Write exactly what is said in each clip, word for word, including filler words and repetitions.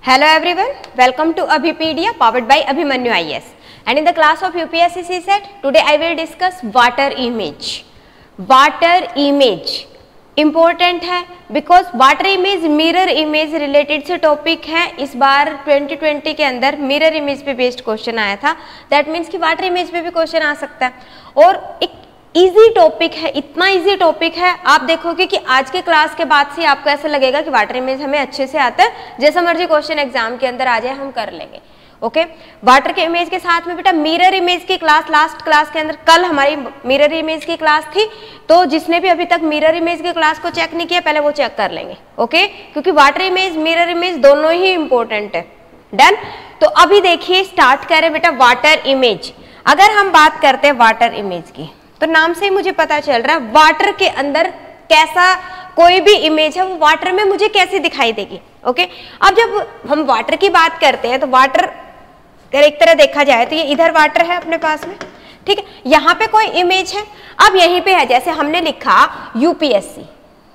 Hello everyone, welcome to Abhipedia powered by Abhimanyu I A S, and in the class of U P S C C SET today I will discuss water image. Water image important है because water image mirror image related से topic है. इस बार twenty twenty के अंदर mirror image पे based question आया था. That means कि वाटर इमेज पे भी क्वेश्चन आ सकता है और एक इजी टॉपिक है. इतना इजी टॉपिक है आप देखोगे कि आज के क्लास के बाद से आपको ऐसा लगेगा कि वाटर इमेज हमें अच्छे से आता है. जैसा मर्जी क्वेश्चन एग्जाम के अंदर आ जाए हम कर लेंगे. Okay okay? वाटर के इमेज के साथ में बेटा मिरर इमेज की क्लास लास्ट क्लास के अंदर कल हमारी मिरर इमेज की क्लास थी. तो जिसने भी अभी तक मिरर इमेज की क्लास को चेक नहीं किया पहले वो चेक कर लेंगे. Okay okay? क्योंकि वाटर इमेज मिरर इमेज दोनों ही इंपॉर्टेंट है. डन. तो अभी देखिए स्टार्ट करें बेटा वाटर इमेज. अगर हम बात करते हैं वाटर इमेज की तो नाम से ही मुझे पता चल रहा है वाटर के अंदर कैसा कोई भी इमेज है वो वाटर में मुझे कैसी दिखाई देगी. ओके अब जब हम वाटर की बात करते हैं तो वाटर एक तरह देखा जाए तो ये इधर वाटर है अपने पास में. ठीक है, यहाँ पे कोई इमेज है. अब यहीं पे है जैसे हमने लिखा यूपीएससी.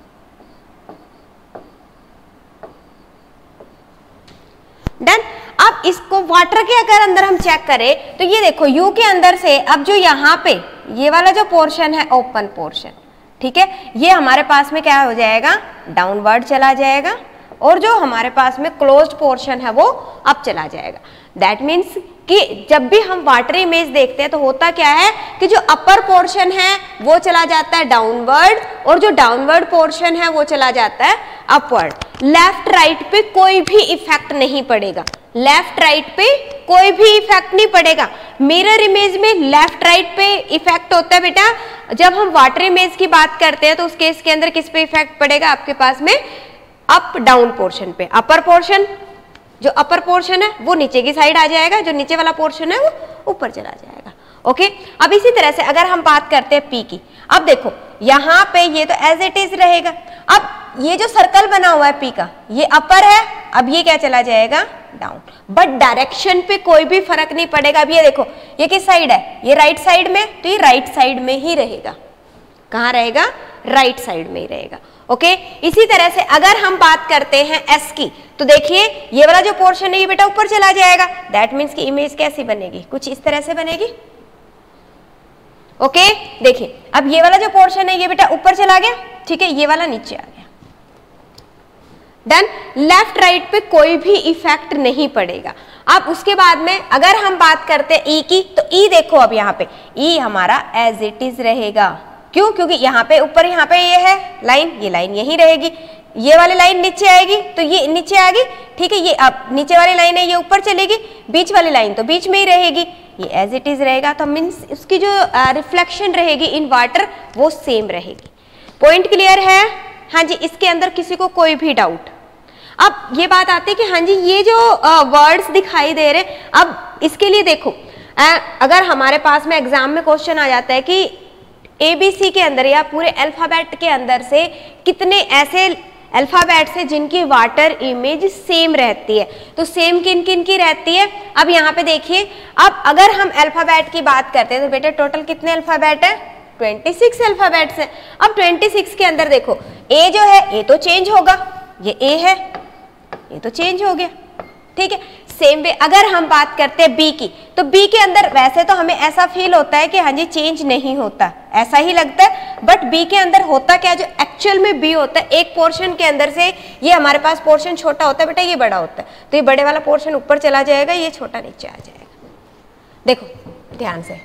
डन. अब इसको वाटर के अगर अंदर हम चेक करें तो ये देखो यू के अंदर से अब जो यहाँ पे ये वाला जो पोर्शन है ओपन पोर्शन, ठीक है, ये हमारे पास में क्या हो जाएगा डाउनवर्ड चला जाएगा और जो हमारे पास में क्लोज्ड पोर्शन है वो अप चला जाएगा. दैट मीन्स कि जब भी हम वाटर इमेज देखते हैं तो होता क्या है कि जो अपर पोर्शन है वो चला जाता है डाउनवर्ड और जो डाउनवर्ड पोर्शन है वो चला जाता है अपवर्ड. लेफ्ट राइट पे कोई भी इफेक्ट नहीं पड़ेगा. लेफ्ट राइट पे कोई भी इफेक्ट नहीं पड़ेगा. मिरर इमेज में लेफ्ट राइट पे इफेक्ट होता है बेटा. जब हम वाटर इमेज की बात करते हैं तो उस केस के अंदर किस पे इफेक्ट पड़ेगा आपके पास में अप डाउन पोर्शन पे. अपर पोर्शन जो अपर पोर्शन है वो नीचे की साइड आ जाएगा, जो नीचे वाला पोर्शन है वो ऊपर चला जाएगा. ओके अब इसी तरह से अगर हम बात करते हैं पी की, अब देखो यहाँ पे ये तो एज इट इज रहेगा. अब ये जो सर्कल बना हुआ है पी का ये अपर है, अब ये क्या चला जाएगा डाउन. बट डायरेक्शन पे कोई भी फर्क नहीं पड़ेगा. अब ये देखो ये किस साइड है, ये राइट साइड में, तो ये राइट साइड में ही रहेगा. कहाँ रहेगा, राइट साइड में ही रहेगा. ओके इसी तरह से अगर हम बात करते हैं एस की तो देखिए ये वाला जो पोर्शन है ये बेटा ऊपर चला जाएगा. दैट मीन्स की इमेज कैसी बनेगी, कुछ इस तरह से बनेगी. ओके देखिए अब ये वाला जो पोर्शन है ये बेटा ऊपर चला गया, ठीक है, ये वाला नीचे आ गया. डन. लेफ्ट राइट पे कोई भी इफेक्ट नहीं पड़ेगा. अब उसके बाद में अगर हम बात करते हैं ई की तो ई देखो अब यहाँ पे ई हमारा एज इट इज रहेगा. क्यों, क्योंकि यहाँ पे ऊपर यहाँ पे ये है लाइन, ये लाइन यही रहेगी. ये वाली लाइन नीचे आएगी तो ये नीचे आ गई, ठीक है. ये अब नीचे वाली लाइन है ये ऊपर चलेगी, बीच वाली लाइन तो बीच में ही रहेगी. ये एज इट इज रहेगा तो मीन्स उसकी जो रिफ्लेक्शन रहेगी इन वाटर वो सेम रहेगी. पॉइंट क्लियर है. हाँ जी, इसके अंदर किसी को कोई भी डाउट. अब ये बात आती है कि हाँ जी ये जो वर्ड्स दिखाई दे रहे अब इसके लिए देखो आ, अगर हमारे पास में एग्जाम में क्वेश्चन आ जाता है कि एबीसी के अंदर या पूरे अल्फाबेट के अंदर से कितने ऐसे अल्फाबेट है जिनकी वाटर इमेज सेम रहती है, तो सेम किन किन की रहती है. अब यहाँ पे देखिए अब अगर हम अल्फाबेट की बात करते हैं तो बेटा टोटल कितने अल्फाबेट है, छब्बीस अल्फाबेट्स हैं. अब छब्बीस के अंदर देखो ए जो है ए तो चेंज होगा, ये ए है ये तो चेंज हो गया, ठीक है. सेम वे अगर हम बात करते हैं बी की तो बी के अंदर वैसे तो हमें ऐसा फील होता है कि हाँ जी चेंज नहीं होता, ऐसा ही लगता है. बट बी के अंदर होता क्या, जो एक्चुअल में बी होता है एक पोर्शन के अंदर से ये हमारे पास पोर्शन छोटा होता है बेटा, ये बड़ा होता है, तो ये बड़े वाला पोर्शन ऊपर चला जाएगा, ये छोटा नीचे आ जाएगा. देखो ध्यान से.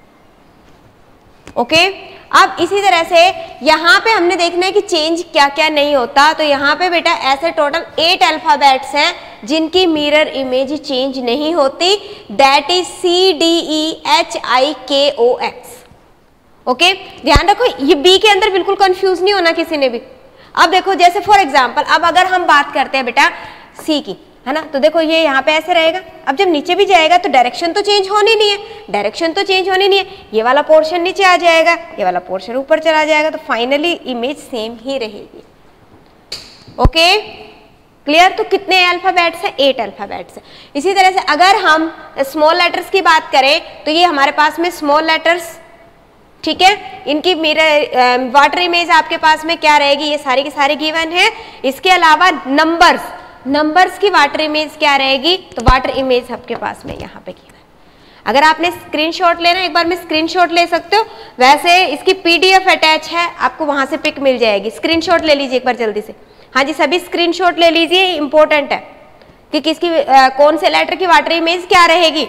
Okay okay? अब इसी तरह से यहाँ पे हमने देखना है कि चेंज क्या क्या नहीं होता. तो यहाँ पे बेटा ऐसे टोटल एट अल्फाबेट्स हैं जिनकी मिरर इमेज चेंज नहीं होती. That is C D E H I K O x. Okay ध्यान रखो ये बी के अंदर बिल्कुल कंफ्यूज नहीं होना किसी ने भी. अब देखो जैसे फॉर एग्जाम्पल अब अगर हम बात करते हैं बेटा सी की, है ना, तो देखो ये यहाँ पे ऐसे रहेगा. अब जब नीचे भी जाएगा तो डायरेक्शन तो चेंज होनी नहीं है, डायरेक्शन तो चेंज होनी नहीं है. ये वाला पोर्शन नीचे आ जाएगा, ये वाला पोर्शन ऊपर चला जाएगा, तो फाइनली इमेज सेम ही रहेगी. Okay clear. तो कितने अल्फाबेट्स हैं, एट अल्फाबेट्स हैं. इसी तरह से अगर हम स्मॉल लेटर्स की बात करें तो ये हमारे पास में स्मॉल लेटर्स, ठीक है, इनकी मिरर वाटर इमेज आपके पास में क्या रहेगी, ये सारी की सारी गिवन है. इसके अलावा नंबर्स नंबर्स की वाटर इमेज क्या रहेगी, तो वाटर इमेज आपके पास में यहाँ पे की। अगर आपने स्क्रीनशॉट लेना एक बार में स्क्रीनशॉट ले सकते हो, वैसे इसकी पीडीएफ अटैच है, आपको वहां से पिक मिल जाएगी। स्क्रीनशॉट ले लीजिए एक बार जल्दी से। हाँ जी सभी स्क्रीनशॉट ले लीजिए, इंपॉर्टेंट है कि किसकी आ, कौन से लेटर की वाटर इमेज क्या रहेगी।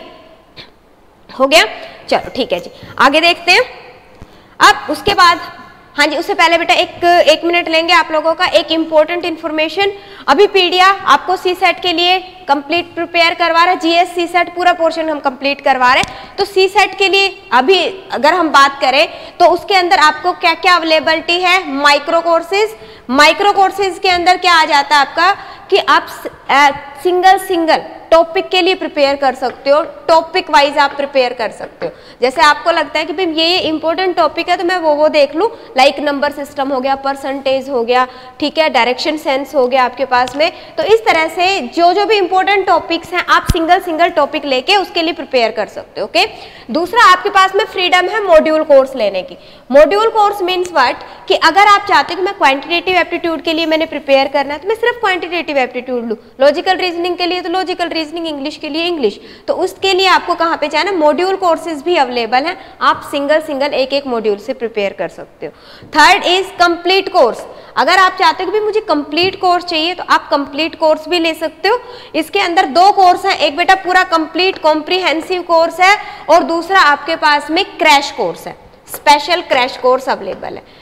हो गया, चलो ठीक है जी, आगे देखते हैं। अब उसके बाद हाँ जी, उससे पहले बेटा एक एक मिनट लेंगे आप लोगों का, एक इंपॉर्टेंट इन्फॉर्मेशन। अभी पीडिया आपको सी सेट के लिए कंप्लीट प्रिपेयर करवा रहा है, जीएस सी सेट पूरा पोर्शन हम कंप्लीट करवा रहे हैं। तो सी सेट के लिए अभी अगर हम बात करें तो उसके अंदर आपको क्या क्या अवेलेबिलिटी है, माइक्रो कोर्सेज। माइक्रो कोर्सेज के अंदर क्या आ जाता है आपका कि आप सिंगल सिंगल टॉपिक के लिए प्रिपेयर कर सकते हो, टॉपिक वाइज आप प्रिपेयर कर सकते हो। जैसे आपको लगता है कि भाई ये ये इंपॉर्टेंट टॉपिक है तो मैं वो वो देख लूँ, लाइक नंबर सिस्टम हो गया, परसेंटेज हो गया, ठीक है, डायरेक्शन सेंस हो गया आपके पास में। तो इस तरह से जो जो भी इंपॉर्टेंट टॉपिक्स हैं आप सिंगल सिंगल टॉपिक लेके उसके लिए प्रिपेयर कर सकते हो। ओके, दूसरा आपके पास में फ्रीडम है मॉड्यूल कोर्स लेने की। मॉड्यूल कोर्स मीन्स व्हाट कि अगर आप चाहते हो कि मैं क्वांटिटेटिव एप्टीट्यूड के लिए मैंने प्रिपेयर करना है तो मैं सिर्फ क्वांटिटेटिव एप्टीट्यूड लूँ, लॉजिकल रीजनिंग के लिए तो लॉजिकल रीजनिंग, इंग्लिश के लिए इंग्लिश, तो उसके लिए आपको कहाँ पे जाना, मॉड्यूल कोर्सेज भी अवेलेबल हैं, आप सिंगल सिंगल एक एक मॉड्यूल से प्रिपेयर कर सकते हो। Third is complete course. अगर आप चाहते हो कि मुझे कंप्लीट कोर्स चाहिए तो आप कंप्लीट कोर्स भी ले सकते हो। इसके अंदर दो कोर्स हैं, एक बेटा पूरा कंप्लीट कॉम्प्रिहेंसिव कोर्स है और दूसरा आपके पास में क्रैश कोर्स है, स्पेशल क्रैश कोर्स अवेलेबल है।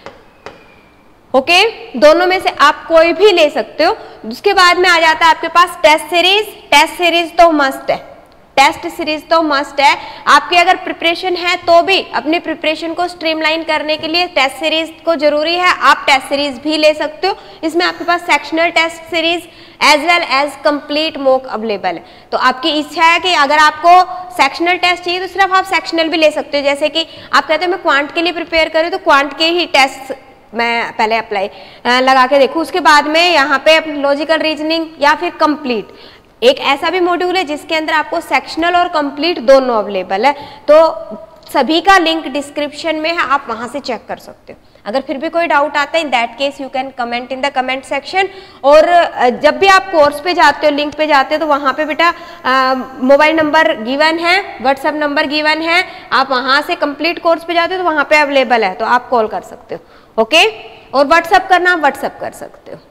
Okay okay? दोनों में से आप कोई भी ले सकते हो। उसके बाद में आ जाता है आपके पास टेस्ट सीरीज। टेस्ट सीरीज तो मस्ट है, टेस्ट सीरीज तो मस्ट है। आपकी अगर प्रिपरेशन है तो भी अपनी प्रिपरेशन को स्ट्रीमलाइन करने के लिए टेस्ट सीरीज को जरूरी है, आप टेस्ट सीरीज भी ले सकते हो। इसमें आपके पास sectional test series as well as complete mock available है। तो आपकी इच्छा है कि अगर आपको सेक्शनल टेस्ट चाहिए तो सिर्फ आप सेक्शनल भी ले सकते हो। जैसे कि आप कहते हो मैं क्वांट के लिए प्रिपेयर करूँ तो क्वांट के ही टेस्ट मैं पहले अप्लाई लगा के देखूँ, उसके बाद में यहाँ पे लॉजिकल रीजनिंग या फिर कंप्लीट एक ऐसा भी मॉड्यूल है जिसके अंदर आपको सेक्शनल और कंप्लीट दोनों अवेलेबल है। तो सभी का लिंक डिस्क्रिप्शन में है, आप वहां से चेक कर सकते हो। अगर फिर भी कोई डाउट आता है in that case you can comment in the comment section. और जब भी आप कोर्स पे जाते हो, लिंक पे जाते हो तो वहाँ पे बेटा मोबाइल नंबर गिवन है, व्हाट्सएप नंबर गिवन है, आप वहाँ से कंप्लीट कोर्स पे जाते हो तो वहाँ पे अवेलेबल है, तो आप कॉल कर सकते हो। Okay okay? और व्हाट्सएप करना व्हाट्सएप कर सकते हो।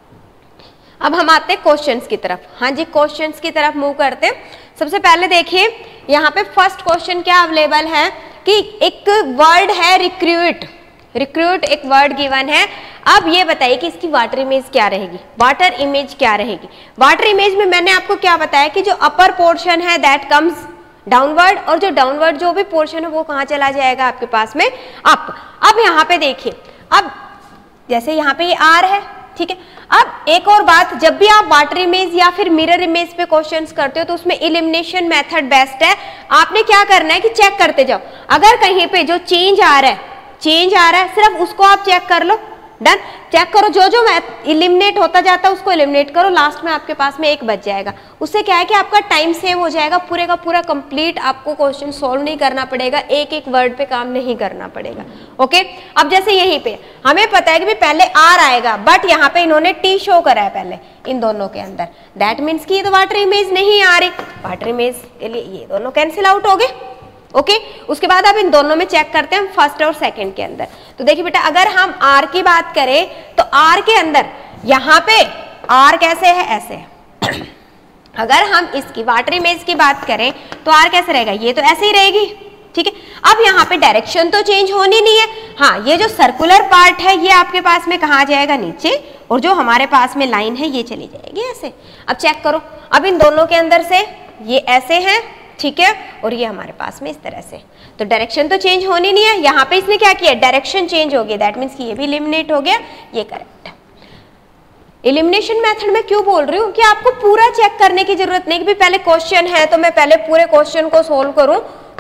अब हम आते हैं क्वेश्चंस की तरफ। हाँ जी, क्वेश्चंस की तरफ मूव करते हैं। सबसे पहले देखिए यहाँ पे फर्स्ट क्वेश्चन क्या अवेलेबल है कि एक वर्ड है रिक्रूट। रिक्रूट एक वर्ड गिवन है। अब ये बताइए कि इसकी वाटर इमेज क्या रहेगी, वाटर इमेज क्या रहेगी। वाटर इमेज में मैंने आपको क्या बताया कि जो अपर पोर्शन है दैट कम्स डाउनवर्ड, और जो डाउनवर्ड जो भी पोर्शन है वो कहाँ चला जाएगा आपके पास में अप। अब यहाँ पे देखिए, अब जैसे यहाँ पे ये आर है, ठीक है। अब एक और बात, जब भी आप वाटर इमेज या फिर मिरर इमेज पे क्वेश्चंस करते हो तो उसमें एलिमिनेशन मेथड बेस्ट है। आपने क्या करना है कि चेक करते जाओ, अगर कहीं पे जो चेंज आ रहा है, चेंज आ रहा है सिर्फ उसको आप चेक कर लो, डन। चेक करो, जो जो इलिमिनेट होता जाता है उसको इलिमिनेट करो, लास्ट में आपके पास में एक बच जाएगा। उससे क्या है कि आपका टाइम सेव हो जाएगा, पूरे का पूरा कंप्लीट आपको क्वेश्चन सॉल्व नहीं करना पड़ेगा, एक एक वर्ड पे काम नहीं करना पड़ेगा। ओके, अब जैसे यहीं पे हमें पता है कि भी पहले आर आएगा, बट यहाँ पे इन्होंने टी शो करा है पहले इन दोनों के अंदर, दैट मीन्स कि ये तो वाटर इमेज नहीं आ रही। वाटर इमेज के लिए ये दोनों कैंसिल आउट हो गए। Okay okay? उसके बाद अब इन दोनों में चेक करते हैं फर्स्ट और सेकंड के अंदर। तो देखिए बेटा, अगर हम आर की बात करें तो आर के अंदर यहाँ पे आर कैसे है, ऐसे है। अगर हम इसकी वाटर इमेज की बात करें तो आर कैसे रहेगा, ये तो ऐसे ही रहेगी, ठीक है। अब यहाँ पे डायरेक्शन तो चेंज होनी नहीं है। हाँ, ये जो सर्कुलर पार्ट है ये आपके पास में कहाँ जाएगा, नीचे, और जो हमारे पास में लाइन है ये चली जाएगी ऐसे। अब चेक करो, अब इन दोनों के अंदर से ये ऐसे है, ठीक है, और ये हमारे पास में इस तरह से, तो डायरेक्शन तो चेंज होनी नहीं है। यहाँ पे इसने क्या किया, डायरेक्शन चेंज हो गया, दैट मीन्स कि ये भी एलिमिनेट हो गया, ये करेक्ट है। एलिमिनेशन मेथड में क्यों बोल रही हूँ कि आपको पूरा चेक करने की जरूरत नहीं कि भी पहले क्वेश्चन है तो मैं पहले पूरे क्वेश्चन को सोल्व करूं,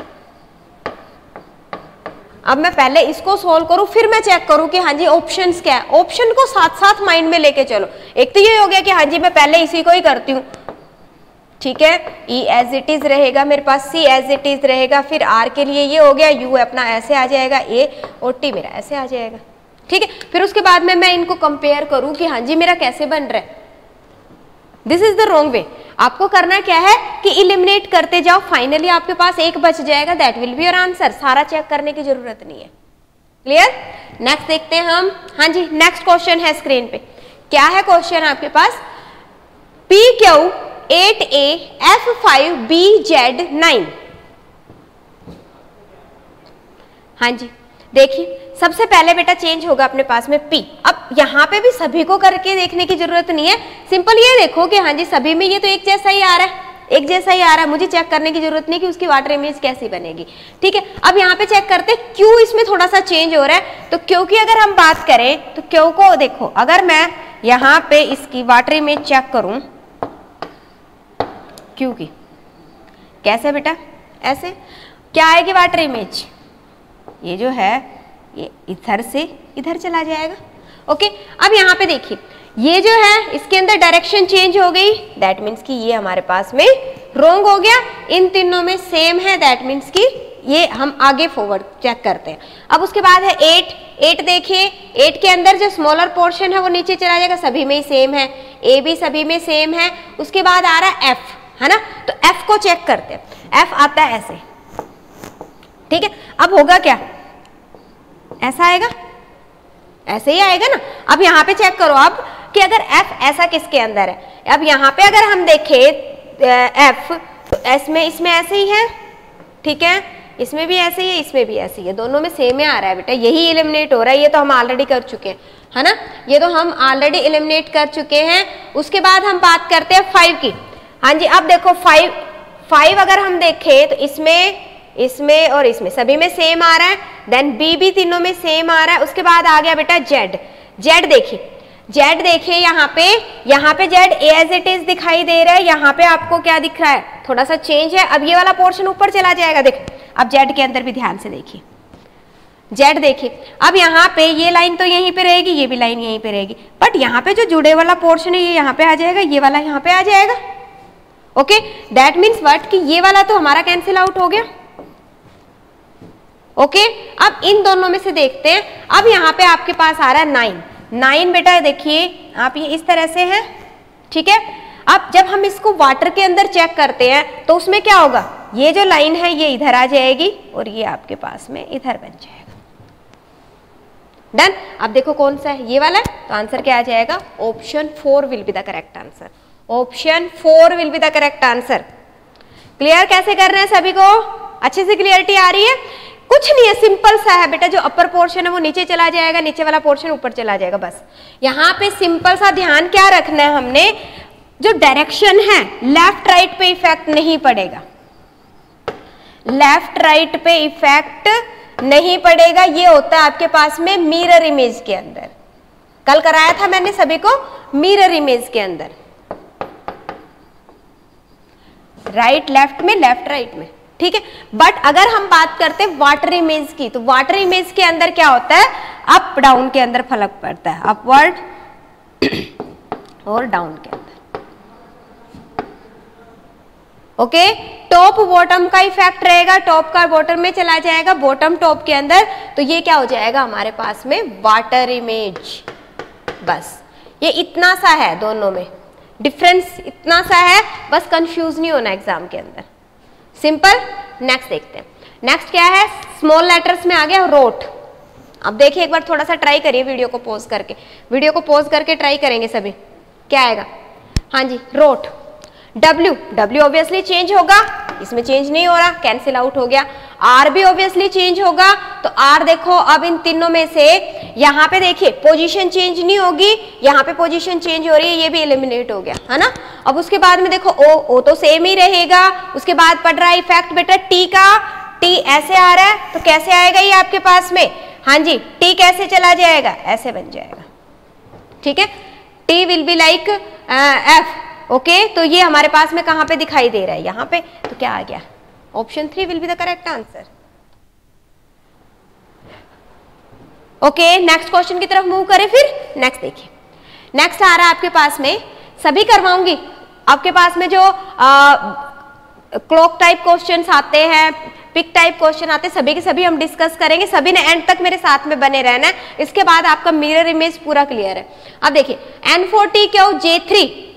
अब मैं पहले इसको सोल्व करूं फिर मैं चेक करूं कि हाँ जी ऑप्शंस क्या है। ऑप्शन को साथ साथ माइंड में लेके चलो। एक तो ये हो गया कि हाँ जी मैं पहले इसी को ही करती हूँ, ठीक है, ई एज इट इज रहेगा मेरे पास, सी एज इट इज रहेगा, फिर आर के लिए ये हो गया, यू अपना ऐसे आ जाएगा, ए और टी मेरा ऐसे आ जाएगा, ठीक है। फिर उसके बाद में मैं इनको कंपेयर करूं कि हाँ जी मेरा कैसे बन रहा है, this is the wrong way. आपको करना क्या है कि इलिमिनेट करते जाओ, फाइनली आपके पास एक बच जाएगा, that will be your answer. सारा चेक करने की जरूरत नहीं है। क्लियर? नेक्स्ट देखते हैं हम। हाँ जी, नेक्स्ट क्वेश्चन है स्क्रीन पे। क्या है क्वेश्चन आपके पास? P Q eight A F five B Z nine. हाँ जी, देखिए सबसे पहले बेटा चेंज होगा अपने पास में P। अब यहाँ पे भी सभी को करके देखने की जरूरत नहीं है, सिंपल ये देखो कि हाँ जी सभी में ये तो एक जैसा ही आ रहा है, एक जैसा ही आ रहा है, मुझे चेक करने की जरूरत नहीं कि उसकी वाटर इमेज कैसी बनेगी। ठीक है, अब यहाँ पे चेक करते हैं क्यों इसमें थोड़ा सा चेंज हो रहा है। तो क्यों की अगर हम बात करें तो क्यों को देखो, अगर मैं यहाँ पे इसकी वाटर इमेज चेक करूं क्यों की, कैसे बेटा? ऐसे क्या आएगी वाटर इमेज? ये जो है ये इधर से इधर चला जाएगा। ओके, अब यहाँ पे देखिए ये जो है इसके अंदर डायरेक्शन चेंज हो गई, दैट मीन्स कि ये हमारे पास में रॉन्ग हो गया। इन तीनों में सेम है, दैट मीन्स कि ये हम आगे फॉरवर्ड चेक करते हैं। अब उसके बाद है एट। एट देखिए, एट के अंदर जो स्मॉलर पोर्शन है वो नीचे चला जाएगा, सभी में ही सेम है, ए भी सभी में सेम है। उसके बाद आ रहा है एफ, है ना, तो एफ को चेक करते हैं। एफ आता है ऐसे, ठीक है। अब होगा क्या? ऐसा आएगा, ऐसे ही आएगा ना। अब यहाँ पे चेक करो आप कि अगर f ऐसा किसके अंदर है। अब यहाँ पे अगर हम देखें f तो s में इसमें ऐसे ही है, ठीक है, इसमें भी ऐसे ही है, इसमें भी ऐसे ही है, दोनों में सेम ही आ रहा है बेटा, यही एलिमिनेट हो रहा है। ये तो हम ऑलरेडी कर चुके हैं, है ना, ये तो हम ऑलरेडी एलिमिनेट कर चुके हैं। उसके बाद हम बात करते हैं फाइव की। हाँ जी, अब देखो फाइव फाइव अगर हम देखें तो इसमें इसमें और इसमें सभी में सेम आ रहा है, देन बी भी तीनों में सेम आ रहा है। उसके बाद आ गया बेटा जेड। जेड देखिए, जेड देखिए यहाँ पे, यहाँ पे जेड एज इट इज दिखाई दे रहा है, यहाँ पे आपको क्या दिख रहा है? थोड़ा सा चेंज है। अब ये वाला पोर्शन ऊपर चला जाएगा, देख अब जेड के अंदर भी ध्यान से देखिए, जेड देखिए, अब यहाँ पे ये लाइन तो यहीं पे रहेगी, ये भी लाइन यहीं पे रहेगी, बट यहाँ पे जो जुड़े वाला पोर्शन है ये यहाँ पे आ जाएगा, ये वाला यहाँ पे आ जाएगा। ओके, दैट मीन्स व्हाट कि ये वाला तो हमारा कैंसिल आउट हो गया। ओके okay, अब इन दोनों में से देखते हैं। अब यहाँ पे आपके पास आ रहा है नाइन। नाइन बेटा देखिए आप ये इस तरह से है, ठीक है। अब जब हम इसको वाटर के अंदर चेक करते हैं तो उसमें क्या होगा? ये जो लाइन है ये इधर आ जाएगी और ये आपके पास में इधर बन जाएगा। डन। अब देखो कौन सा है, ये वाला है, तो आंसर क्या आ जाएगा? Option four will be the correct answer. Option four will be the correct answer. Clear कैसे कर रहे हैं सभी को? अच्छे से क्लियरिटी आ रही है? कुछ नहीं है, सिंपल सा है बेटा, जो अपर पोर्शन है वो नीचे चला जाएगा, नीचे वाला पोर्शन ऊपर चला जाएगा, बस। यहाँ पे सिंपल सा ध्यान क्या रखना है हमने, जो डायरेक्शन है लेफ्ट राइट पे इफेक्ट नहीं पड़ेगा, लेफ्ट राइट पे इफेक्ट नहीं पड़ेगा। ये होता है आपके पास में मिरर इमेज के अंदर, कल कराया था मैंने सभी को मिरर इमेज के अंदर, राइट लेफ्ट में, लेफ्ट राइट में, ठीक है। बट अगर हम बात करते हैं वाटर इमेज की, तो वाटर इमेज के अंदर क्या होता है? अप डाउन के अंदर फर्क पड़ता है, अपवर्ड और डाउन के अंदर। ओके, टॉप बॉटम का इफेक्ट रहेगा, टॉप का बॉटम में चला जाएगा, बॉटम टॉप के अंदर, तो ये क्या हो जाएगा हमारे पास में? Water image. बस ये इतना सा है, दोनों में डिफरेंस इतना सा है, बस कंफ्यूज नहीं होना एग्जाम के अंदर, सिंपल। नेक्स्ट देखते हैं। नेक्स्ट क्या है? स्मॉल लेटर्स में आ गया रोट। अब देखिए एक बार थोड़ा सा ट्राई करिए, वीडियो को पॉज करके, वीडियो को पॉज करके ट्राई करेंगे सभी, क्या आएगा? हाँ जी, रोट। डब्ल्यू, डब्ल्यू ऑब्वियसली चेंज होगा, इसमें चेंज नहीं हो रहा, कैंसिल आउट हो गया। आर भी ऑब्वियसली चेंज होगा, तो आर देखो अब इन तीनों में से यहाँ पे देखिए पोजीशन चेंज नहीं होगी, यहाँ पे पोजीशन चेंज हो रही है, ये भी एलिमिनेट हो गया, है ना। अब उसके बाद में देखो ओ, ओ तो सेम ही रहेगा। उसके बाद पड़ रहा है इफेक्ट बेटा टी का, टी ऐसे आ रहा है, तो कैसे आएगा ये आपके पास में? हाँ जी, टी कैसे चला जाएगा? ऐसे बन जाएगा, ठीक है। T will be like F. Okay, तो ये हमारे पास में कहाँ पे दिखाई दे रहा है? यहाँ पे, तो क्या आ गया? Option three will be the correct answer. Okay, next question की तरफ मूव करें फिर। नेक्स्ट देखिए, नेक्स्ट आ रहा है आपके पास में, सभी करवाऊंगी आपके पास में, जो क्लॉक टाइप क्वेश्चंस आते हैं, पिक टाइप क्वेश्चन आते हैं, सभी के सभी हम डिस्कस करेंगे। सभी ने एंड तक मेरे साथ में बने रहना है, इसके बाद आपका मिरर इमेज पूरा क्लियर है। अब देखिए एन फोर्टी क्यों जे थ्री,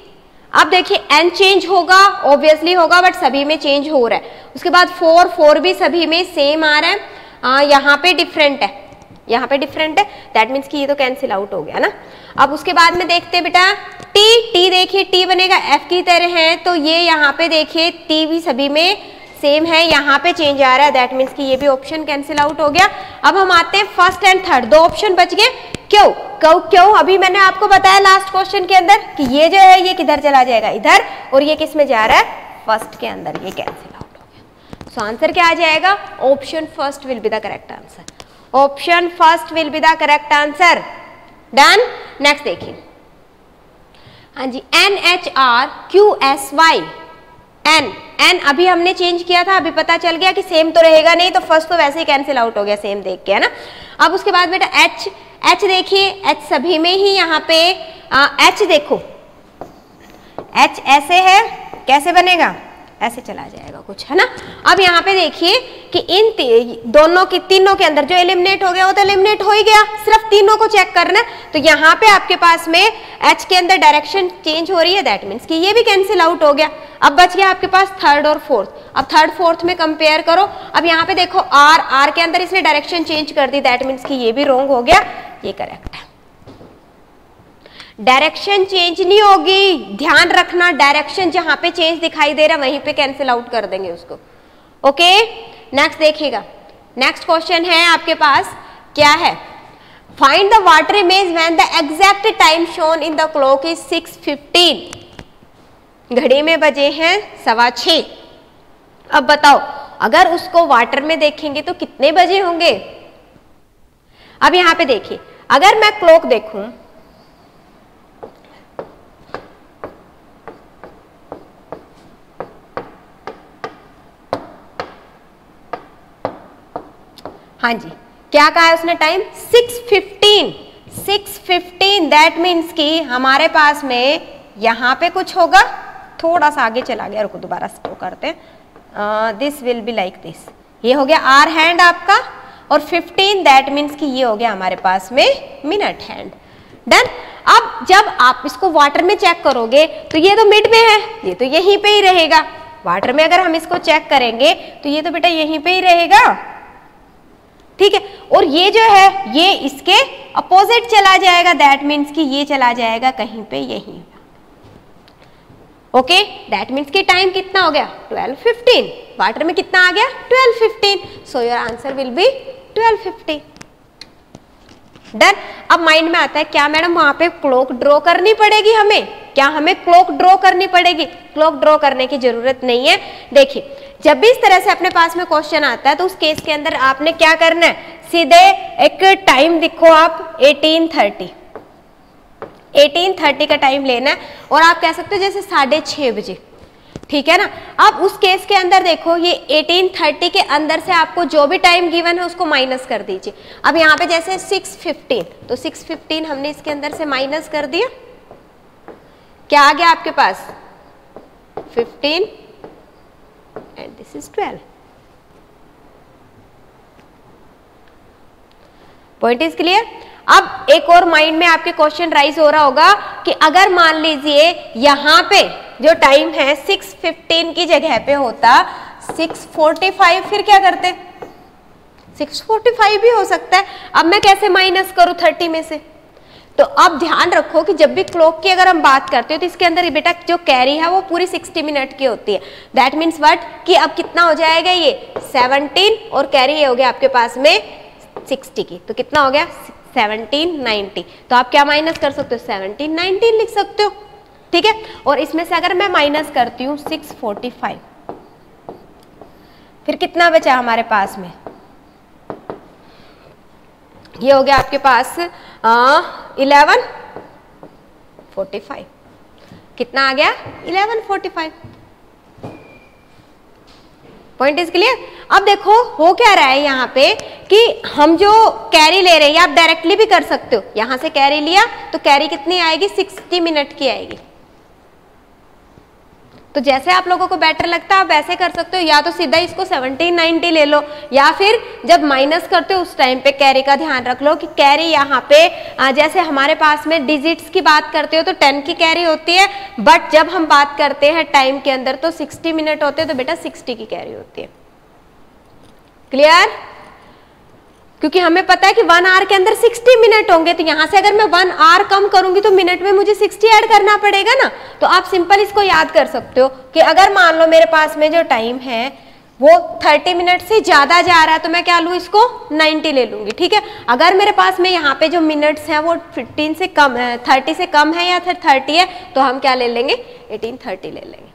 अब देखिए n चेंज होगा, ऑब्वियसली होगा, बट सभी में चेंज हो रहा है। उसके बाद फोर, फोर भी सभी में सेम आ रहा है, आ, यहाँ पे डिफरेंट है, यहाँ पे डिफरेंट है, दैट मीन्स कि ये तो कैंसिल आउट हो गया ना। अब उसके बाद में देखते हैं बेटा t, t देखिए t बनेगा f की तरह है, तो ये यहाँ पे देखिए t भी सभी में सेम है, यहाँ पे चेंज आ रहा है, दैट मीन्स कि ये भी ऑप्शन कैंसिल आउट हो गया। अब हम आते हैं फर्स्ट एंड थर्ड, दो ऑप्शन बच गए। क्यों क्यों क्यों अभी मैंने आपको बताया लास्ट क्वेश्चन के अंदर कि ये जो है ये किधर चला जाएगा, इधर, और ये किस में जा रहा है, फर्स्ट के अंदर, ये कैंसिल आउट हो गया। सो आंसर क्या आ जाएगा, option first will be the correct answer, option first will be the correct answer. Done. Next देखिए, हाँ जी, N H R Q S Y, N N अभी हमने चेंज किया था, अभी पता चल गया कि सेम तो रहेगा नहीं, तो फर्स्ट तो वैसे ही कैंसिल आउट हो गया सेम देख के, है ना। अब उसके बाद बेटा एच, एच देखिए एच सभी में ही यहाँ पे एच देखो, एच ऐसे है, कैसे बनेगा, ऐसे चला जाएगा कुछ, है ना। अब यहाँ पे देखिए कि इन दोनों की, तीनों के अंदर जो एलिमिनेट हो गया वो तो एलिमिनेट हो ही गया, सिर्फ तीनों को चेक करना है। तो यहाँ पे आपके पास में एच के अंदर डायरेक्शन चेंज हो रही है, दैट मीन्स कि ये भी कैंसिल आउट हो गया। अब बच गया आपके पास थर्ड और फोर्थ। अब थर्ड फोर्थ में कंपेयर करो, अब यहाँ पे देखो आर, आर के अंदर इसने डायरेक्शन चेंज कर दी, दैट मीन्स कि ये भी रॉन्ग हो गया, ये करेक्ट है। डायरेक्शन चेंज नहीं होगी, ध्यान रखना, डायरेक्शन जहां पे चेंज दिखाई दे रहा है वहीं पे कैंसिल आउट कर देंगे उसको। ओके, नेक्स्ट देखिएगा, नेक्स्ट क्वेश्चन है आपके पास, क्या है, find the water image when the exact time shown in the clock is six fifteen, घड़ी में बजे हैं सवा छह। अब बताओ अगर उसको वाटर में देखेंगे तो कितने बजे होंगे। अब यहां पे देखिए, अगर मैं क्लॉक देखूं, हाँ जी, क्या कहा है उसने time, six fifteen, six fifteen, that means कि हमारे पास में यहाँ पे कुछ होगा, थोड़ा सा आगे चला गया, रुको दोबारा स्टो करते हैं, this will be like this, ये हो गया आर हैंड आपका, और फिफ्टीन दैट मीन्स कि ये हो गया हमारे पास में मिनट हैंड। डन। अब जब आप इसको वाटर में चेक करोगे तो ये तो मिड में है, ये तो यहीं पे ही रहेगा, वाटर में अगर हम इसको चेक करेंगे तो ये तो बेटा यहीं पे ही रहेगा, ठीक है, और ये जो है ये इसके अपोजिट चला जाएगा, दैट मीन्स कि ये चला जाएगा कहीं पे यहीं। ओके, दैट मीन्स कि टाइम कितना हो गया, ट्वेल्व फिफ्टीन, वाटर में कितना आ गया, twelve fifteen, so your answer will be twelve fifteen. Done. अब माइंड में आता है क्या मैडम वहां पे क्लॉक ड्रॉ करनी पड़ेगी हमें, क्या हमें क्लॉक ड्रॉ करनी पड़ेगी, क्लॉक ड्रॉ करने की जरूरत नहीं है। देखिए जब भी इस तरह से अपने पास में क्वेश्चन आता है तो उस केस के अंदर आपने क्या करना है, सीधे एक टाइम लिखो आप एटीन थर्टी, एटीन थर्टी का टाइम लेना है, और आप कह सकते हो जैसे साढ़े छह बजे, ठीक है ना। अब उस केस के अंदर देखो ये एटीन थर्टी के अंदर से आपको जो भी टाइम गिवन है उसको माइनस कर दीजिए। अब यहाँ पे जैसे सिक्स फिफ्टीन, तो सिक्स फिफ्टीन हमने इसके अंदर से माइनस कर दिया, क्या आ गया आपके पास, fifteen and this is twelve. Point is clear. अब एक और माइंड में आपके क्वेश्चन राइज हो रहा होगा कि अगर मान लीजिए यहाँ पे जो टाइम है सिक्स फिफ्टीन की जगह पे होता सिक्स फोर्टी फाइव, फिर क्या करते, सिक्स फोर्टी फाइव भी हो सकता है। अब मैं कैसे माइनस करूं थर्टी में से, तो अब ध्यान रखो कि जब भी क्लॉक की अगर हम बात करते हो तो इसके अंदर बेटा जो कैरी है वो पूरी सिक्सटी मिनट की होती है, दैट मीन्स व्हाट कि अब कितना हो जाएगा ये सेवनटीन, और कैरी ये हो गया आपके पास में सिक्सटी की, तो कितना हो गया सेवनटीन नाइनटी। तो आप क्या माइनस कर सकते हो, सेवनटीन नाइनटीन लिख सकते हो, ठीक है। और इसमें से अगर मैं माइनस करती हूँ सिक्स फोर्टी फाइव, फिर कितना बचा हमारे पास में, ये हो गया आपके पास इलेवन फोर्टी फाइव, कितना आ गया eleven forty five. Point is clear. अब देखो हो क्या रहा है यहाँ पे कि हम जो कैरी ले रहे हैं, आप डायरेक्टली भी कर सकते हो, यहां से कैरी लिया तो कैरी कितनी आएगी, सिक्सटी मिनट की आएगी, तो तो जैसे आप लोगों को बेटर लगता है आप वैसे कर सकते हो, या तो सीधा इसको सेवनटीन नाइनटी ले लो, या फिर जब माइनस करते हो उस टाइम पे कैरी का ध्यान रख लो कि कैरी यहाँ पे जैसे हमारे पास में डिजिट्स की बात करते हो तो टेन की कैरी होती है, बट जब हम बात करते हैं टाइम के अंदर तो सिक्सटी मिनट होते हैं, तो बेटा सिक्सटी की कैरी होती है। क्लियर? क्योंकि हमें पता है कि वन आवर के अंदर सिक्सटी मिनट होंगे, तो यहां से अगर मैं वन आवर कम करूंगी तो मिनट में मुझे सिक्सटी ऐड करना पड़ेगा ना। तो आप सिंपल इसको याद कर सकते हो कि अगर मान लो मेरे पास में जो टाइम है वो थर्टी मिनट से ज्यादा जा रहा है तो मैं क्या लूँ, इसको नाइनटी ले लूंगी। ठीक है, अगर मेरे पास में यहाँ पे जो मिनट्स हैं वो फिफ्टीन से कम है, थर्टी से कम है या फिर थर्टी है, तो हम क्या ले लेंगे, एटीन थर्टी ले लेंगे।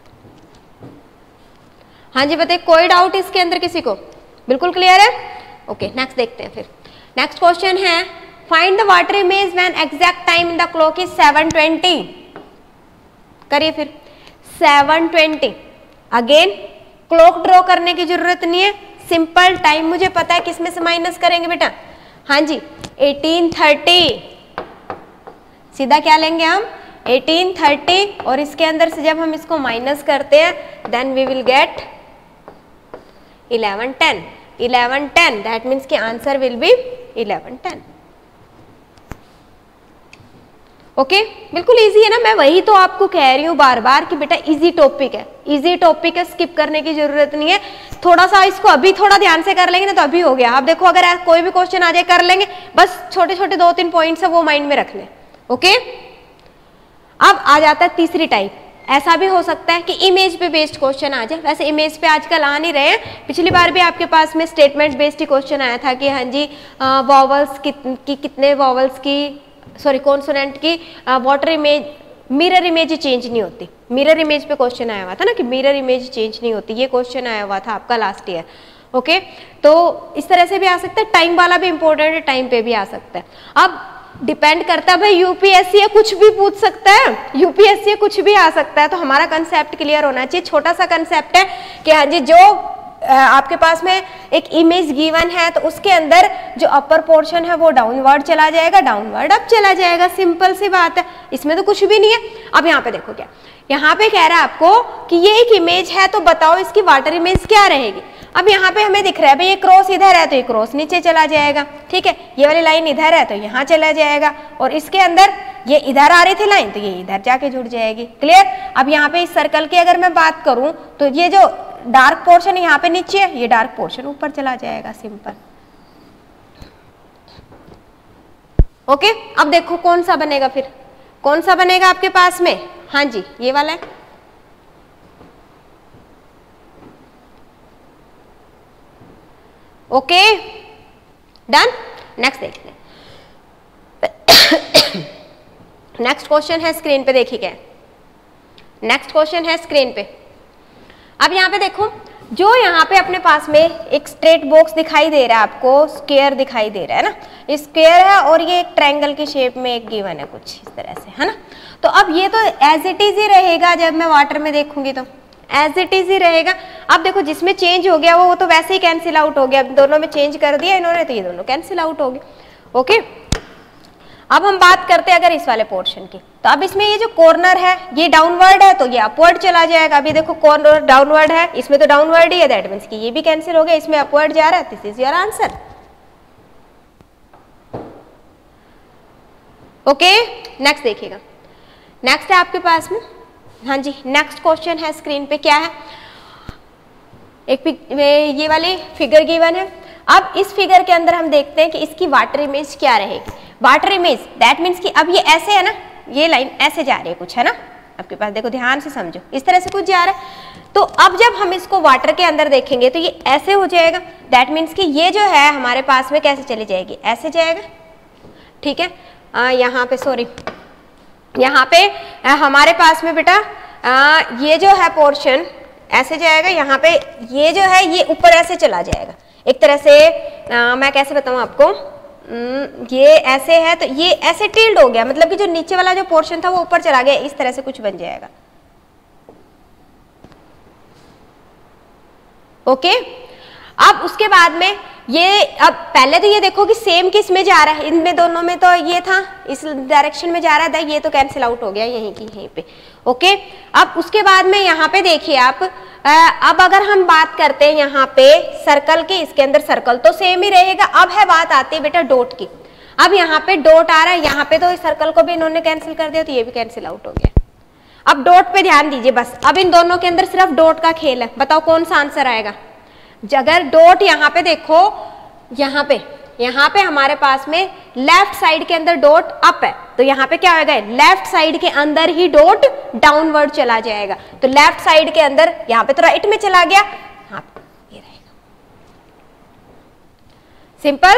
हाँ जी बताइए, कोई डाउट इसके अंदर किसी को? बिल्कुल क्लियर है? ओके नेक्स्ट देखते हैं फिर। नेक्स्ट क्वेश्चन है find the water image when exact time in the clock is seven twenty. करिए फिर seven twenty. Again clock draw करने की जरूरत नहीं है, सिंपल टाइम मुझे पता है, किसमें से माइनस करेंगे बेटा? हाँ जी एटीन थर्टी। सीधा क्या लेंगे हम, एटीन थर्टी, और इसके अंदर से जब हम इसको माइनस करते हैं then we will get eleven ten. Eleven ten that means कि answer will be eleven ten. Okay बिल्कुल इजी है ना, मैं वही तो आपको कह रही हूँ बार बार कि बेटा इजी टॉपिक है, इजी टॉपिक है, स्किप करने की जरूरत नहीं है। थोड़ा सा इसको अभी थोड़ा ध्यान से कर लेंगे ना तो अभी हो गया। आप देखो अगर कोई भी क्वेश्चन आ जाए कर लेंगे, बस छोटे छोटे दो तीन पॉइंट्स है वो माइंड में रख लें। ओके अब आ जाता है तीसरी टाइप। ऐसा भी हो सकता है कि इमेज पे बेस्ड क्वेश्चन आ जाए, वैसे इमेज पे आजकल आ नहीं रहे हैं, पिछली बार भी आपके पास में स्टेटमेंट बेस्ड ही क्वेश्चन आया था कि हाँ जी वॉवल्स कि, कि कितने वॉवल्स की सॉरी कॉन्सोनेंट की water image mirror image change नहीं होती। मिरर इमेज पे क्वेश्चन आया हुआ था ना कि मिरर इमेज चेंज नहीं होती, ये क्वेश्चन आया हुआ था आपका लास्ट ईयर। ओके तो इस तरह से भी आ सकता है, टाइम वाला भी इंपॉर्टेंट है, टाइम पे भी आ सकता है। अब डिपेंड करता है भाई यूपीएससी है कुछ भी पूछ सकता है, यूपीएससी है कुछ भी आ सकता है, तो हमारा कंसेप्ट क्लियर होना चाहिए। छोटा सा कंसेप्ट है कि हाँ जी जो आपके पास में एक इमेज गिवन है तो उसके अंदर जो अपर पोर्शन है वो डाउनवर्ड चला जाएगा, डाउनवर्ड अप चला जाएगा, सिंपल सी बात है, इसमें तो कुछ भी नहीं है। अब यहाँ पे देखो क्या, यहाँ पे कह रहा है आपको कि ये एक इमेज है तो बताओ इसकी वाटर इमेज क्या रहेगी। अब यहाँ पे हमें दिख रहा है भाई ये क्रॉस इधर है तो ये क्रॉस नीचे चला जाएगा, ठीक है, ये वाली लाइन इधर है तो यहाँ चला जाएगा, और इसके अंदर ये इधर आ रही थी लाइन तो ये इधर जाके जुड़ जाएगी। क्लियर? अब यहाँ पे इस सर्कल की अगर मैं बात करूं तो ये जो डार्क पोर्शन यहाँ पे नीचे है, ये डार्क पोर्शन ऊपर चला जाएगा, सिंपल। ओके अब देखो कौन सा बनेगा, फिर कौन सा बनेगा आपके पास में? हाँ जी ये वाला है। Okay done. नेक्स्ट देखते हैं। नेक्स्ट क्वेश्चन है स्क्रीन पे, देखिए क्या नेक्स्ट क्वेश्चन है स्क्रीन पे। अब यहाँ पे देखो जो यहाँ पे अपने पास में एक स्ट्रेट बॉक्स दिखाई दे रहा है आपको, स्क्वायर दिखाई दे रहा है ना, स्क्वायर है और ये एक ट्रायंगल की शेप में एक गिवन है कुछ इस तरह से, है ना। तो अब ये तो एज इट इज ही रहेगा, जब मैं वाटर में देखूंगी तो एज इट इज ही रहेगा। अब देखो जिसमें चेंज हो गया वो वो तो वैसे ही कैंसिल आउट हो गया, दोनों में चेंज कर दिया इन्होंने तो ये दोनों कैंसिल आउट हो गए। ओके अब हम बात करते हैं अगर इस वाले पोर्शन की, तो अब इसमें ये जो कॉर्नर है ये डाउनवर्ड है तो ये अपवर्ड चला जाएगा। अभी देखो कॉर्नर डाउनवर्ड है, इसमें तो डाउनवर्ड ही है, दैट मींस कि ये भी कैंसिल हो गया, इसमें अपवर्ड जा रहा है, this is your answer. Okay next देखिएगा, नेक्स्ट है आपके पास में, हाँ जी नेक्स्ट क्वेश्चन है स्क्रीन पे, क्या है एक ये वाली फिगर गिवन है। अब इस फिगर के अंदर हम देखते हैं कि इसकी वाटर इमेज क्या रहेगी। वाटर इमेज दैट मीन्स कि अब ये ऐसे है ना, ये लाइन ऐसे जा रही है कुछ, है ना आपके पास, देखो ध्यान से समझो, इस तरह से कुछ जा रहा है। तो अब जब हम इसको वाटर के अंदर देखेंगे तो ये ऐसे हो जाएगा, दैट मीन्स कि ये जो है हमारे पास में कैसे चली जाएगी, ऐसे जाएगा, ठीक है। आ, यहाँ पे सॉरी यहाँ पे आ, हमारे पास में बेटा आ, ये जो है पोर्शन ऐसे जाएगा, यहाँ पे ये जो है ये ऊपर ऐसे चला जाएगा एक तरह से। आ, मैं कैसे बताऊँ आपको, ये ऐसे है तो ये ऐसे टिल्ड हो गया, मतलब कि जो नीचे वाला जो पोर्शन था वो ऊपर चला गया, इस तरह से कुछ बन जाएगा। ओके अब उसके बाद में ये अब पहले तो ये देखो कि सेम किस में जा रहा है, इनमें दोनों में तो ये था, इस डायरेक्शन में जा रहा था, ये तो कैंसिल आउट हो गया यहीं की यहीं पे। ओके, अब उसके बाद में यहाँ पे देखिए आप, आ, अब अगर हम बात करते हैं यहाँ पे सर्कल की, इसके अंदर सर्कल तो सेम ही रहेगा। अब है बात आती है बेटा डॉट की। अब यहाँ पे डॉट आ रहा है, यहाँ पे तो इस सर्कल को भी इन्होंने कैंसिल कर दिया, तो ये भी कैंसिल आउट हो गया। अब डॉट पे ध्यान दीजिए बस, अब इन दोनों के अंदर सिर्फ डॉट का खेल है, बताओ कौन सा आंसर आएगा। अगर डॉट यहाँ पे देखो, यहाँ पे यहाँ पे हमारे पास में लेफ्ट साइड के अंदर डॉट अप है, तो यहाँ पे क्या होगा, लेफ्ट साइड के अंदर ही डॉट डाउनवर्ड चला जाएगा, तो लेफ्ट साइड के अंदर यहाँ पे तो राइट में चला गया, हाँ ये रहेगा। Simple,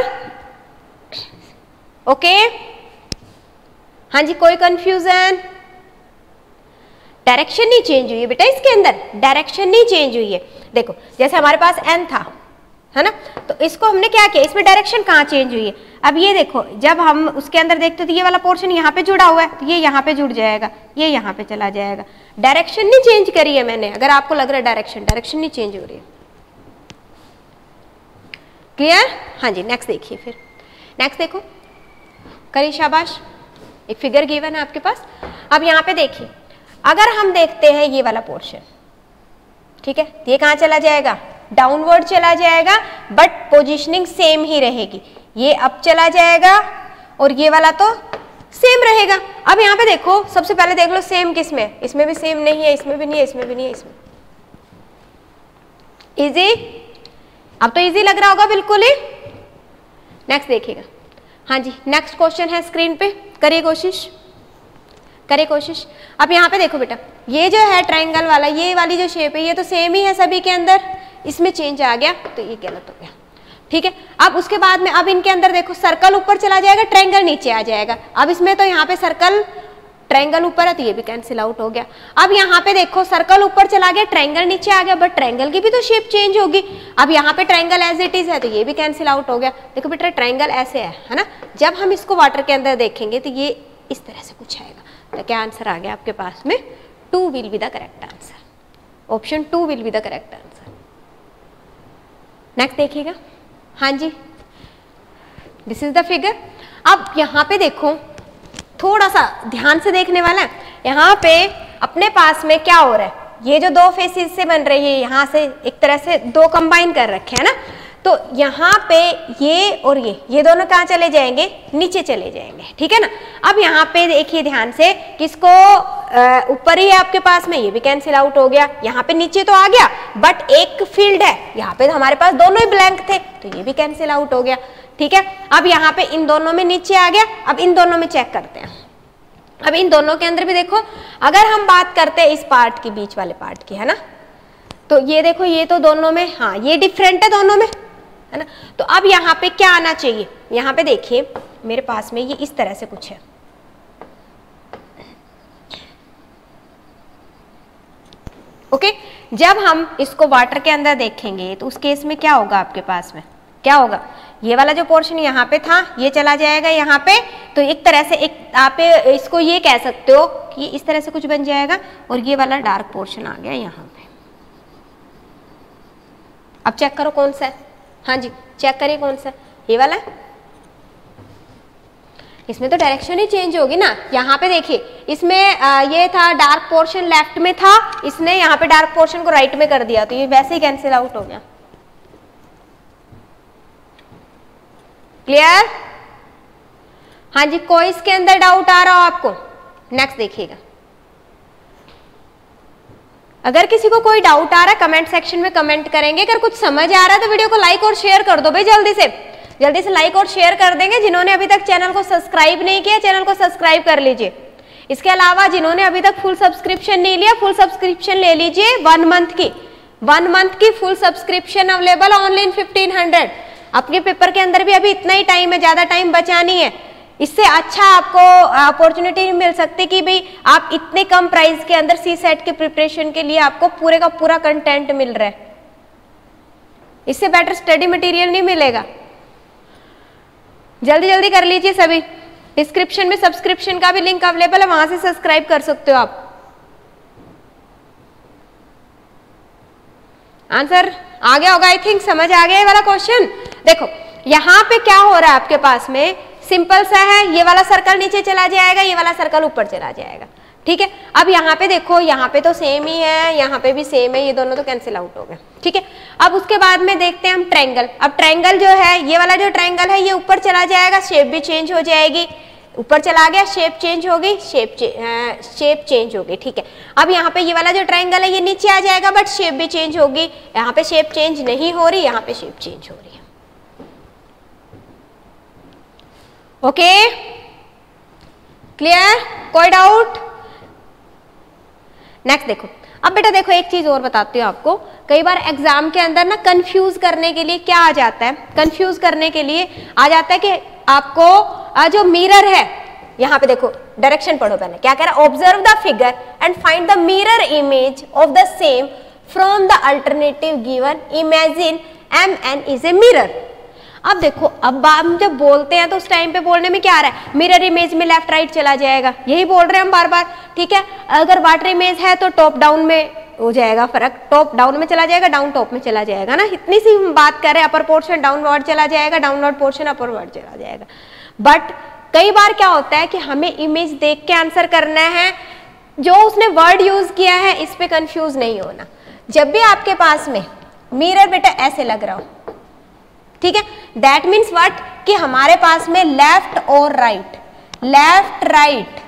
okay. हाँ जी, कोई कंफ्यूजन? डायरेक्शन नहीं चेंज हुई है बेटा, इसके अंदर डायरेक्शन नहीं चेंज हुई है। देखो जैसे हमारे पास एन था, है ना, तो इसको हमने क्या किया, इसमें डायरेक्शन कहाँ चेंज हुई है। अब ये देखो, जब हम उसके अंदर देखते तो ये वाला पोर्शन यहाँ पे जुड़ा हुआ है, तो ये यहाँ पे जुड़ जाएगा, ये यहाँ पे चला जाएगा। डायरेक्शन नहीं चेंज करी है मैंने, अगर आपको लग रहा है डायरेक्शन डायरेक्शन नहीं चेंज हो रही है। क्लियर? हाँ जी, नेक्स्ट देखिए फिर। नेक्स्ट देखो, करिए शाबाश। एक फिगर गिवन है आपके पास। अब यहाँ पे देखिए, अगर हम देखते हैं ये वाला पोर्शन, ठीक है, ये कहाँ चला जाएगा, डाउनवर्ड चला जाएगा, बट पोजीशनिंग सेम ही रहेगी। ये अप चला जाएगा और ये वाला तो सेम रहेगा। अब यहाँ पे देखो, सबसे पहले देख लो सेम किस में, इसमें भी सेम नहीं है, इसमें भी नहीं है, इसमें भी नहीं है, इसमें। इजी? अब तो इजी लग रहा होगा बिल्कुल ही। नेक्स्ट देखिएगा। हाँ जी, नेक्स्ट क्वेश्चन है स्क्रीन पे, करिए कोशिश, करिए कोशिश। अब यहाँ पे देखो बेटा, ये जो है ट्रायंगल वाला, ये वाली जो शेप है, ये तो सेम ही है सभी के अंदर, इसमें चेंज आ गया तो ये गलत हो गया। ठीक है, अब उसके बाद में अब इनके अंदर देखो, सर्कल ऊपर चला जाएगा, ट्रायंगल नीचे आ जाएगा। अब इसमें तो यहाँ पे सर्कल ट्रायंगल ऊपर है, तो ये भी कैंसिल आउट हो गया। अब यहाँ पे देखो, सर्कल ऊपर चला गया, ट्रायंगल नीचे आ गया, बट ट्रायंगल की भी तो शेप चेंज होगी। अब यहाँ पे ट्रायंगल एज इट इज है, तो ये भी कैंसिल आउट हो गया। देखो बेटा, ट्रायंगल ऐसे है, है ना, जब हम इसको वाटर के अंदर देखेंगे तो ये इस तरह से कुछ आएगा। तो क्या आंसर आ गया आपके पास में, two will be the correct answer. Option two will be the correct answer. Next देखिएगा। हाँ जी, दिस इज द फिगर। अब यहाँ पे देखो, थोड़ा सा ध्यान से देखने वाला है। यहाँ पे अपने पास में क्या हो रहा है, ये जो दो फेसेस से बन रही है, यहाँ से एक तरह से दो कंबाइन कर रखे हैं ना, तो यहाँ पे ये और ये ये दोनों कहाँ चले जाएंगे, नीचे चले जाएंगे। ठीक है ना। अब यहाँ पे देखिए ध्यान से, किसको ऊपर ही है आपके पास में, ये भी कैंसिल आउट हो गया। यहाँ पे नीचे तो आ गया, बट एक फील्ड है, यहाँ पे हमारे पास दोनों ही ब्लैंक थे, तो ये भी कैंसिल आउट हो गया। ठीक है, अब यहाँ पे इन दोनों में नीचे आ गया। अब इन दोनों में चेक करते हैं। अब इन दोनों के अंदर भी देखो, अगर हम बात करते हैं इस पार्ट की, बीच वाले पार्ट की, है ना, तो ये देखो, ये तो दोनों में, हाँ ये डिफरेंट है दोनों में, है ना। तो अब यहाँ पे क्या आना चाहिए, यहाँ पे देखिए मेरे पास में ये इस तरह से कुछ है। ओके, जब हम इसको वाटर के अंदर देखेंगे तो उस केस में क्या होगा आपके पास में, क्या होगा, ये वाला जो पोर्शन यहाँ पे था ये चला जाएगा यहाँ पे, तो एक तरह से एक आप इसको ये कह सकते हो कि इस तरह से कुछ बन जाएगा, और ये वाला डार्क पोर्शन आ गया यहाँ पे। अब चेक करो कौन सा है। हाँ जी, चेक करिए कौन सा, ये वाला है। इसमें तो डायरेक्शन ही चेंज होगी ना। यहाँ पे देखिए, इसमें आ, ये था डार्क पोर्शन लेफ्ट में था, इसने यहाँ पे डार्क पोर्शन को राइट में कर दिया, तो ये वैसे ही कैंसिल आउट हो गया। क्लियर? हाँ जी, कोई इसके अंदर डाउट आ रहा हो आपको? नेक्स्ट देखिएगा। अगर किसी को कोई डाउट आ रहा है कमेंट सेक्शन में कमेंट करेंगे। अगर कुछ समझ आ रहा है तो वीडियो को लाइक और शेयर कर दो भाई, जल्दी से जल्दी से लाइक और शेयर कर देंगे। जिन्होंने अभी तक चैनल को सब्सक्राइब नहीं किया, चैनल को सब्सक्राइब कर लीजिए। इसके अलावा जिन्होंने अभी तक फुल सब्सक्रिप्शन नहीं लिया, फुल सब्सक्रिप्शन ले लीजिए। वन मंथ की वन मंथ की full subscription available online fifteen hundred. आपके पेपर के अंदर भी अभी इतना ही टाइम है, ज्यादा टाइम बचा नहीं है। इससे अच्छा आपको अपॉर्चुनिटी मिल सकती कि भाई आप इतने कम प्राइस के अंदर सी सेट के प्रिपरेशन के लिए आपको पूरे का पूरा कंटेंट मिल रहा है। इससे बेटर स्टडी मटेरियल नहीं मिलेगा। जल्दी जल्दी कर लीजिए सभी। डिस्क्रिप्शन में सब्सक्रिप्शन का भी लिंक अवेलेबल है, वहां से सब्सक्राइब कर सकते हो आप। आंसर आ गया होगा आई थिंक, समझ आ गया ये वाला क्वेश्चन। देखो यहाँ पे क्या हो रहा है आपके पास में, सिंपल सा है, ये वाला सर्कल नीचे चला जाएगा, ये वाला सर्कल ऊपर चला जाएगा, ठीक है। अब यहाँ पे देखो, यहाँ पे तो सेम ही है, यहाँ पे भी सेम है, ये दोनों तो कैंसिल आउट हो गए, ठीक है। अब उसके बाद में देखते हैं हम ट्रायंगल। अब ट्रायंगल जो है, ये वाला जो ट्रायंगल है ये ऊपर चला जाएगा, शेप भी चेंज हो जाएगी, ऊपर चला गया, शेप चेंज होगी, शेप चे, शेप चेंज होगी, ठीक है। अब यहाँ पे ये वाला जो ट्रायंगल है ये नीचे आ जाएगा, बट शेप भी चेंज होगी, यहाँ पे शेप चेंज नहीं हो रही, यहाँ पे शेप चेंज हो रही है। ओके, क्लियर, कोई डाउट? नेक्स्ट देखो, अब बेटा देखो एक चीज और बताती हूँ आपको, कई बार एग्जाम के अंदर ना कंफ्यूज करने के लिए क्या आ जाता है, कंफ्यूज करने के लिए आ जाता है कि आपको जो मिरर है, यहाँ पे देखो डायरेक्शन पढ़ो पहले, क्या कह रहा है, observe the figure and find the mirror image of the same from the alternative given, imagine M N is a mirror. अब देखो, अब हम जब बोलते हैं तो उस टाइम पे बोलने में क्या आ रहा है, मिरर इमेज में लेफ्ट राइट चला जाएगा, यही बोल रहे हैं हम बार बार, ठीक है। अगर वाटर इमेज है तो टॉप डाउन में हो जाएगा फर्क, टॉप डाउन में चला जाएगा, डाउन टॉप में चला जाएगा ना, इतनी सी हम बात कर रहे हैं, अपर पोर्शन डाउनवर्ड चला जाएगा, डाउनवर्ड पोर्शन अपरवर्ड चला जाएगा। बट कई बार क्या होता है कि हमें इमेज देख के आंसर करना है, जो उसने वर्ड यूज किया है इस पे कंफ्यूज नहीं होना। जब भी आपके पास में मिरर बेटा ऐसे लग रहा हो, ठीक है, दैट मीन्स व्हाट, कि हमारे पास में लेफ्ट और राइट, लेफ्ट राइट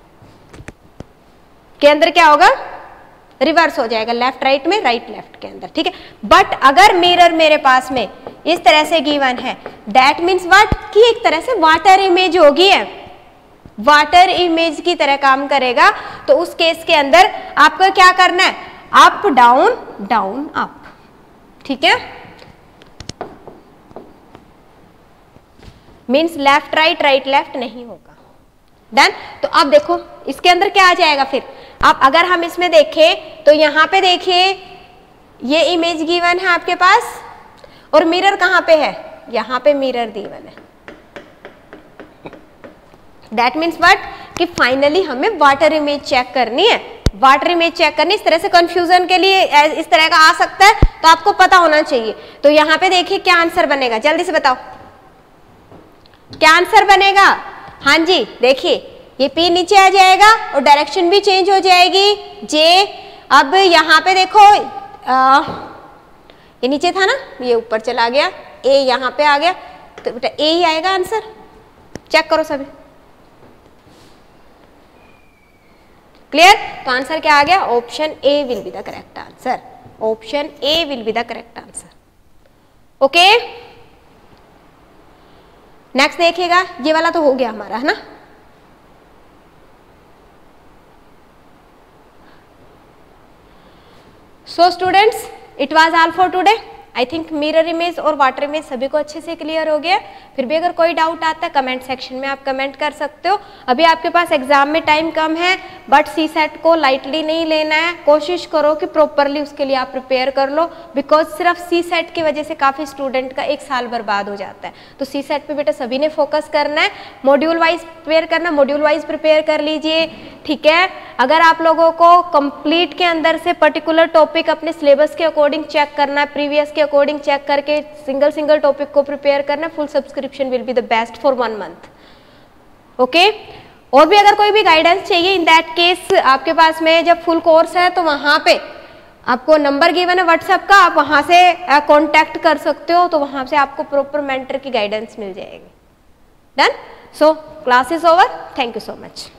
के अंदर क्या होगा, रिवर्स हो जाएगा, लेफ्ट राइट में, राइट लेफ्ट के अंदर, ठीक है। बट अगर मिरर मेरे पास में इस तरह से गिवन है, दैट मीन्स व्हाट, कि एक तरह से वाटर इमेज होगी है, वाटर इमेज की तरह काम करेगा। तो उस केस के अंदर आपको क्या करना है, अप डाउन डाउन अप, ठीक है, means left right right left नहीं होगा। डन। तो अब देखो इसके अंदर क्या आ जाएगा फिर, अब अगर हम इसमें देखें तो यहाँ पे देखिए ये इमेज गिवन है आपके पास, और मिरर कहाँ पे है, यहाँ पे मिरर गिवन है। दैट मीन्स व्हाट, कि फाइनली हमें वाटर इमेज चेक करनी है, वाटर इमेज चेक करनी। इस तरह से कंफ्यूजन के लिए इस तरह का आ सकता है, तो आपको पता होना चाहिए। तो यहाँ पे देखिए क्या आंसर बनेगा, जल्दी से बताओ क्या आंसर बनेगा। हाँ जी, देखिए ये P नीचे आ जाएगा और डायरेक्शन भी चेंज हो जाएगी, J। अब यहाँ पे देखो आ, ये नीचे था ना, ये ऊपर चला गया, A यहाँ पे आ गया, तो बेटा A ही आएगा आंसर। चेक करो सभी, क्लियर। तो आंसर क्या आ गया, option A will be the correct answer, option A will be the correct answer. Okay, next देखिएगा, ये वाला तो हो गया हमारा, है ना। So students, it was all for today. I think mirror image और वाटर इमेज सभी को अच्छे से क्लियर हो गया। फिर भी अगर कोई डाउट आता है कमेंट सेक्शन में आप कमेंट कर सकते हो। अभी आपके पास एग्जाम में टाइम कम है, बट सी सेट को लाइटली नहीं लेना है, कोशिश करो कि प्रॉपरली उसके लिए आप प्रिपेयर कर लो, बिकॉज सिर्फ सी सेट की वजह से काफ़ी स्टूडेंट का एक साल बर्बाद हो जाता है। तो सी सेट पे बेटा सभी ने फोकस करना है, मॉड्यूल वाइज प्रिपेयर करना, मॉड्यूल वाइज प्रिपेयर कर लीजिए, ठीक है। अगर आप लोगों को कंप्लीट के अंदर से पर्टिकुलर टॉपिक अपने सिलेबस के अकॉर्डिंग चेक करना है, प्रीवियस के अकॉर्डिंग चेक करके सिंगल सिंगल टॉपिक को प्रिपेयर करना, full subscription will be the best for one month. Okay, और भी अगर कोई भी गाइडेंस चाहिए, इन दैट केस आपके पास में जब फुल कोर्स है तो वहाँ पे आपको नंबर गिवन है व्हाट्सएप का, आप वहाँ से कांटेक्ट कर सकते हो, तो वहाँ से आपको प्रॉपर मेंटर की गाइडेंस मिल जाएगी। Done. So class is over, thank you so much.